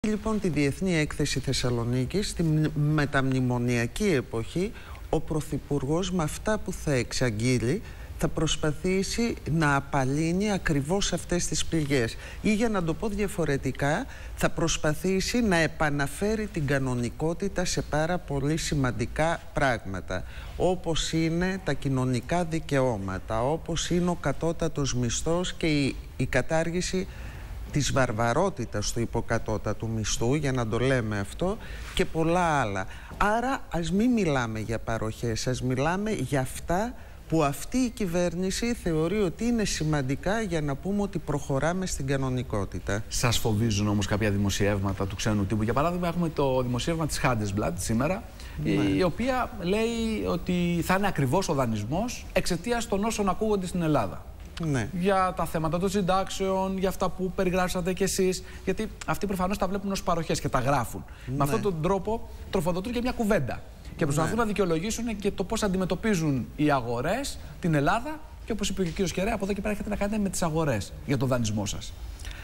Λοιπόν, τη Διεθνή Έκθεση Θεσσαλονίκης, στη μεταμνημονιακή εποχή, ο Πρωθυπουργός με αυτά που θα εξαγγείλει θα προσπαθήσει να απαλύνει ακριβώς αυτές τις πληγές. Ή για να το πω διαφορετικά, θα προσπαθήσει να επαναφέρει την κανονικότητα σε πάρα πολύ σημαντικά πράγματα. Όπως είναι τα κοινωνικά δικαιώματα, όπως είναι ο κατώτατος μισθός και η κατάργηση της βαρβαρότητας του υποκατώτατου μισθού, για να το λέμε αυτό, και πολλά άλλα. Άρα ας μην μιλάμε για παροχές, ας μιλάμε για αυτά που αυτή η κυβέρνηση θεωρεί ότι είναι σημαντικά για να πούμε ότι προχωράμε στην κανονικότητα. Σας φοβίζουν όμως κάποια δημοσιεύματα του ξένου τύπου? Για παράδειγμα, έχουμε το δημοσίευμα της Handelsblatt σήμερα, η οποία λέει ότι θα είναι ακριβώς ο δανεισμός εξαιτίας των όσων ακούγονται στην Ελλάδα. Ναι. Για τα θέματα των συντάξεων, για αυτά που περιγράψατε κι εσείς. Γιατί αυτοί προφανώς τα βλέπουν ως παροχές και τα γράφουν. Ναι. Με αυτόν τον τρόπο τροφοδοτούν και μια κουβέντα. Και προσπαθούν να δικαιολογήσουν και το πώς αντιμετωπίζουν οι αγορές την Ελλάδα. Και όπως είπε και ο κ. Κεραία, από εδώ και πέρα έχετε να κάνετε με τις αγορές για τον δανεισμό σας.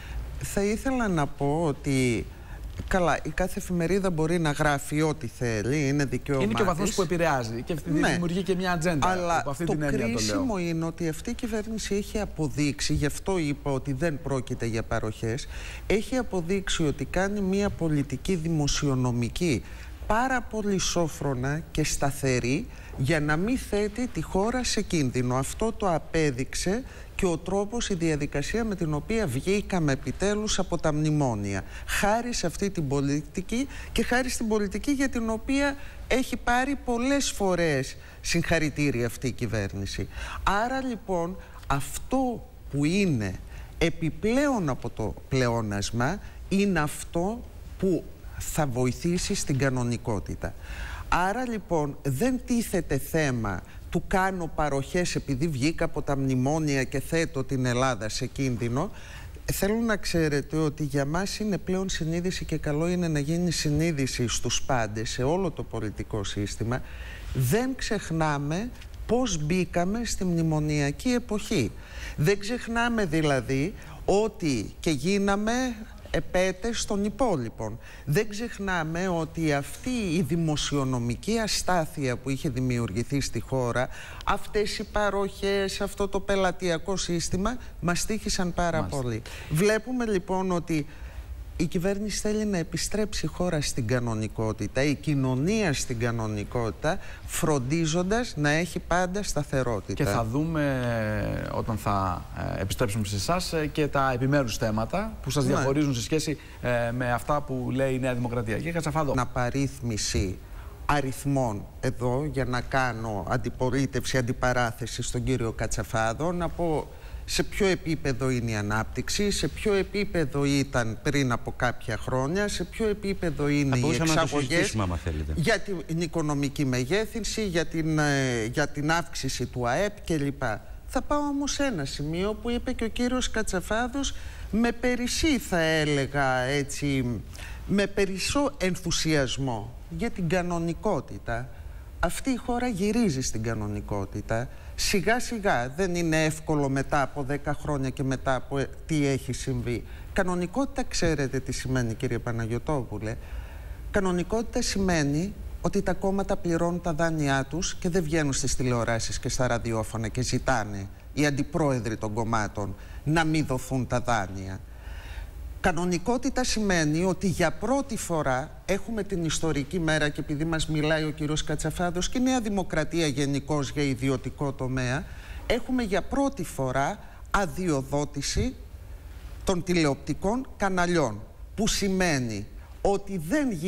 Θα ήθελα να πω ότι καλά, η κάθε εφημερίδα μπορεί να γράφει ό,τι θέλει, είναι δικαίωμά της. Είναι και ο βαθμός που επηρεάζει και δημιουργεί και μια ατζέντα. Αλλά από αυτή το την έννοια κρίσιμο είναι ότι αυτή η κυβέρνηση έχει αποδείξει, γι' αυτό είπα ότι δεν πρόκειται για παροχές, έχει αποδείξει ότι κάνει μια πολιτική δημοσιονομική πάρα πολύ σόφρονα και σταθερή για να μην θέτει τη χώρα σε κίνδυνο. Αυτό το απέδειξε και ο τρόπος, η διαδικασία με την οποία βγήκαμε επιτέλους από τα μνημόνια. Χάρη σε αυτή την πολιτική και χάρη στην πολιτική για την οποία έχει πάρει πολλές φορές συγχαρητήρια αυτή η κυβέρνηση. Άρα λοιπόν αυτό που είναι επιπλέον από το πλεόνασμα είναι αυτό που θα βοηθήσει στην κανονικότητα. Άρα λοιπόν δεν τίθεται θέμα του κάνω παροχές επειδή βγήκα από τα μνημόνια και θέτω την Ελλάδα σε κίνδυνο. Θέλω να ξέρετε ότι για μας είναι πλέον συνείδηση και καλό είναι να γίνει συνείδηση στους πάντες, σε όλο το πολιτικό σύστημα. Δεν ξεχνάμε πώς μπήκαμε στη μνημονιακή εποχή. Δεν ξεχνάμε δηλαδή ότι και γίναμε επέτες των υπόλοιπων. Δεν ξεχνάμε ότι αυτή η δημοσιονομική αστάθεια που είχε δημιουργηθεί στη χώρα, αυτές οι παροχές, αυτό το πελατειακό σύστημα μας τύχησαν πάρα πολύ. Βλέπουμε λοιπόν ότι η κυβέρνηση θέλει να επιστρέψει η χώρα στην κανονικότητα, η κοινωνία στην κανονικότητα, φροντίζοντας να έχει πάντα σταθερότητα. Και θα δούμε όταν θα επιστρέψουμε σε εσάς και τα επιμέρους θέματα που σας διαχωρίζουν σε σχέση με αυτά που λέει η Νέα Δημοκρατία. Κύριε Κατσαφάδο. Απαρίθμηση αριθμών εδώ για να κάνω αντιπαράθεση στον κύριο Κατσαφάδο, να πω σε ποιο επίπεδο είναι η ανάπτυξη, σε ποιο επίπεδο ήταν πριν από κάποια χρόνια, σε ποιο επίπεδο είναι οι εξαγωγές, για την οικονομική μεγέθυνση, για την αύξηση του ΑΕΠ κλπ. Θα πάω όμως σε ένα σημείο που είπε και ο κύριος Κατσαφάδος με περισσή, θα έλεγα έτσι, με περισσό ενθουσιασμό για την κανονικότητα. Αυτή η χώρα γυρίζει στην κανονικότητα. Σιγά σιγά, δεν είναι εύκολο μετά από 10 χρόνια και μετά από τι έχει συμβεί. Κανονικότητα ξέρετε τι σημαίνει, κύριε Παναγιωτόπουλε? Κανονικότητα σημαίνει ότι τα κόμματα πληρώνουν τα δάνειά τους και δεν βγαίνουν στις τηλεοράσεις και στα ραδιόφωνα και ζητάνε οι αντιπρόεδροι των κομμάτων να μην δοθούν τα δάνεια. Κανονικότητα σημαίνει ότι για πρώτη φορά έχουμε την ιστορική μέρα, και επειδή μας μιλάει ο κύριος Κατσαφάδος και η Νέα Δημοκρατία γενικώς για ιδιωτικό τομέα, έχουμε για πρώτη φορά αδειοδότηση των τηλεοπτικών καναλιών, που σημαίνει ότι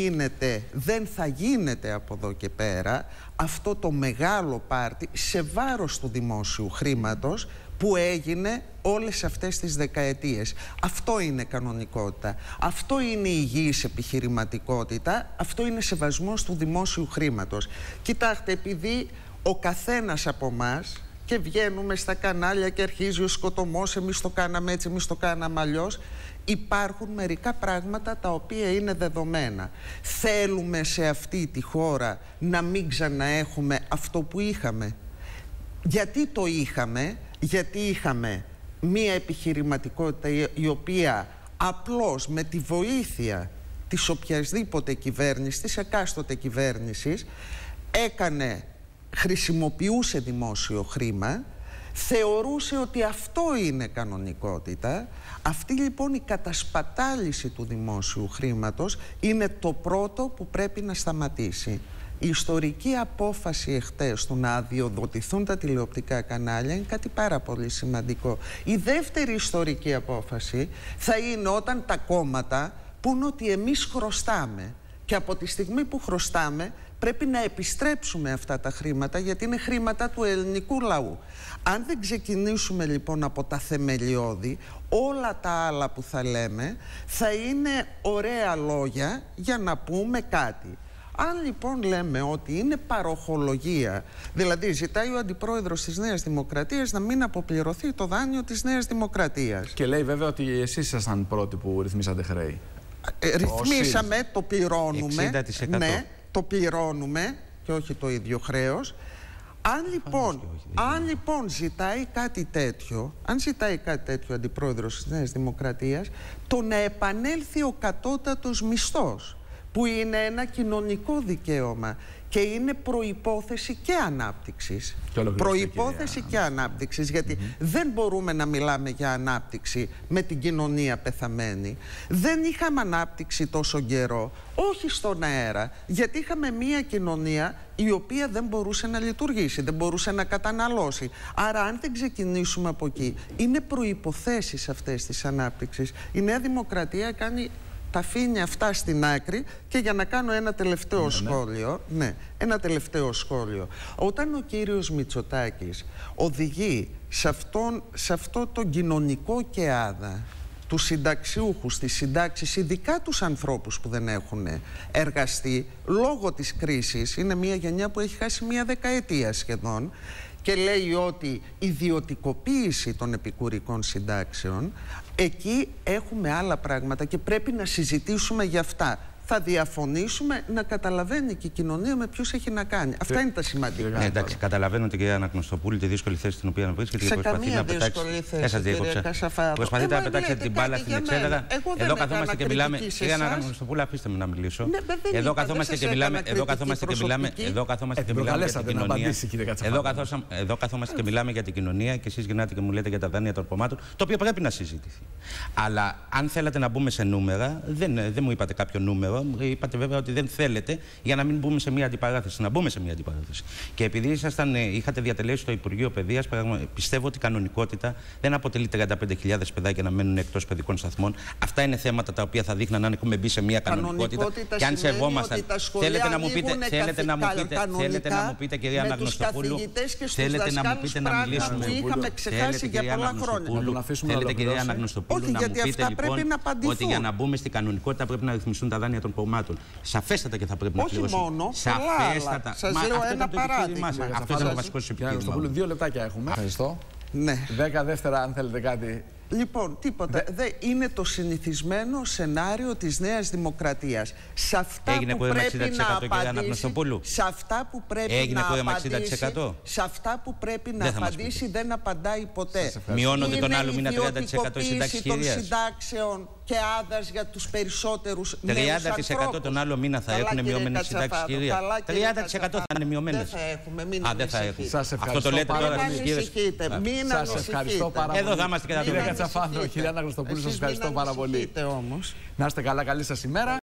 δεν θα γίνεται από εδώ και πέρα αυτό το μεγάλο πάρτι σε βάρος του δημόσιου χρήματος που έγινε όλες αυτές τις δεκαετίες. Αυτό είναι κανονικότητα. Αυτό είναι υγιής επιχειρηματικότητα. Αυτό είναι σεβασμός του δημόσιου χρήματος. Κοιτάξτε, επειδή ο καθένας από εμάς, και βγαίνουμε στα κανάλια και αρχίζει ο σκοτωμός, εμείς το κάναμε έτσι, εμείς το κάναμε αλλιώς, υπάρχουν μερικά πράγματα τα οποία είναι δεδομένα. Θέλουμε σε αυτή τη χώρα να μην ξαναέχουμε αυτό που είχαμε? Γιατί το είχαμε? Γιατί είχαμε μία επιχειρηματικότητα η οποία απλώς με τη βοήθεια της οποιασδήποτε κυβέρνησης, της εκάστοτε κυβέρνησης, χρησιμοποιούσε δημόσιο χρήμα, θεωρούσε ότι αυτό είναι κανονικότητα. Αυτή λοιπόν η κατασπατάληση του δημόσιου χρήματος είναι το πρώτο που πρέπει να σταματήσει. Η ιστορική απόφαση εχθές του να αδειοδοτηθούν τα τηλεοπτικά κανάλια είναι κάτι πάρα πολύ σημαντικό. Η δεύτερη ιστορική απόφαση θα είναι όταν τα κόμματα πούν ότι εμείς χρωστάμε και από τη στιγμή που χρωστάμε πρέπει να επιστρέψουμε αυτά τα χρήματα, γιατί είναι χρήματα του ελληνικού λαού. Αν δεν ξεκινήσουμε λοιπόν από τα θεμελιώδη, όλα τα άλλα που θα λέμε θα είναι ωραία λόγια για να πούμε κάτι. Αν λοιπόν λέμε ότι είναι παροχολογία, δηλαδή ζητάει ο αντιπρόεδρος της Νέας Δημοκρατίας να μην αποπληρωθεί το δάνειο της Νέας Δημοκρατίας. Και λέει βέβαια ότι εσείς ήσασταν πρώτοι που ρυθμίσατε χρέη. Ρυθμίσαμε, το πληρώνουμε. 60%. Ναι, το πληρώνουμε και όχι το ίδιο χρέος. Αν λοιπόν ζητάει κάτι τέτοιο, ο αντιπρόεδρος της Νέας Δημοκρατίας, το να επανέλθει ο κατώτατος μισθός, που είναι ένα κοινωνικό δικαίωμα και είναι προϋπόθεση και ανάπτυξης. Προϋπόθεση και ανάπτυξης, γιατί δεν μπορούμε να μιλάμε για ανάπτυξη με την κοινωνία πεθαμένη. Δεν είχαμε ανάπτυξη τόσο καιρό, όχι στον αέρα, γιατί είχαμε μία κοινωνία η οποία δεν μπορούσε να λειτουργήσει, δεν μπορούσε να καταναλώσει. Άρα αν δεν ξεκινήσουμε από εκεί, είναι προϋποθέσεις αυτές της ανάπτυξης. Η Νέα Δημοκρατία τα αφήνει αυτά στην άκρη. Και για να κάνω ένα τελευταίο σχόλιο, ένα τελευταίο σχόλιο. Όταν ο κύριος Μητσοτάκης οδηγεί σε αυτό το κοινωνικό κεάδα τους συνταξιούχους, τις συντάξεις, ειδικά τους ανθρώπους που δεν έχουν εργαστεί λόγω της κρίσης, είναι μια γενιά που έχει χάσει μια δεκαετία σχεδόν, και λέει ότι η ιδιωτικοποίηση των επικουρικών συντάξεων, εκεί έχουμε άλλα πράγματα και πρέπει να συζητήσουμε για αυτά. Θα διαφωνήσουμε, να καταλαβαίνει και η κοινωνία με ποιους έχει να κάνει. Αυτά είναι τα σημαντικά. Ναι, εντάξει, καταλαβαίνω την κυρία Αναγνωστοπούλου τη δύσκολη θέση στην οποία βρίσκεται και προσπαθεί να πετάξει. Προσπαθείτε να πετάξετε την μπάλα στην εξέδρα. Εδώ καθόμαστε και μιλάμε. Κυρία Αναγνωστοπούλου, αφήστε με να μιλήσω. Εδώ καθόμαστε και μιλάμε. Εδώ καθόμαστε και μιλάμε για την κοινωνία. Εδώ καθόμαστε και μιλάμε για την κοινωνία και εσείς γυρνάτε και μου λέτε για τα δάνεια των κομμάτων, το οποίο πρέπει να συζητηθεί. Αλλά αν θέλατε να μπούμε σε νούμερα, δεν μου είπατε κάποιο νούμερο. Είπατε βέβαια ότι δεν θέλετε για να μην μπούμε σε μια αντιπαράθεση. Να μπούμε σε μια αντιπαράθεση. Και επειδή είχατε διατελέσει στο Υπουργείο Παιδείας, πιστεύω ότι η κανονικότητα δεν αποτελεί 35.000 παιδάκια να μένουν εκτός παιδικών σταθμών. Αυτά είναι θέματα τα οποία θα δείχναν αν έχουμε μπει σε μια κανονικότητα. Και αν σεβόμασταν. Θέλετε να μου πείτε, κυρία Αναγνωστοπούλου, θέλετε να μου πείτε να μιλήσουμε. Θέλετε, κυρία Αναγνωστοπούλου, να μου πείτε λοιπόν ότι για να μπούμε στην κανονικότητα πρέπει να ρυθμιστούν τα δάνεια των κομμάτων. Σαφέστατα και θα πρέπει να πληρώσουν. Όχι μόνο, σαφέστατα. Σας λέω ένα παράδειγμα. Αυτό ήταν το βασικό σου επιχείρημα. 2 λεπτάκια έχουμε. Ευχαριστώ. Ναι. 10 δεύτερα αν θέλετε κάτι. Λοιπόν, τίποτα. Είναι το συνηθισμένο σενάριο της Νέας Δημοκρατίας. Σε αυτά έγινε που πρέπει να απαντήσει, σε αυτά που πρέπει να απαντήσει, σε αυτά που πρέπει να απαντήσει δεν απαντάει ποτέ. Μειώνονται τον άλλο μήνα 30% συντάξεις των συντάξεων και άδας για τους περισσότερους 30% τον άλλο μήνα θα έχουν μειωμένες συντάξεις, κυρία. 30% θα είναι μειωμένες. Δεν θα έχουμε. Σας αυτό το λέτε τώρα στις κυρίες. Σας ευχαριστώ πάρα πολύ. Εδώ θα είμαστε και θα το Κυρία Αναγνωστοπούλου, σας ευχαριστώ πάρα πολύ. Να είστε καλά, καλή σας ημέρα.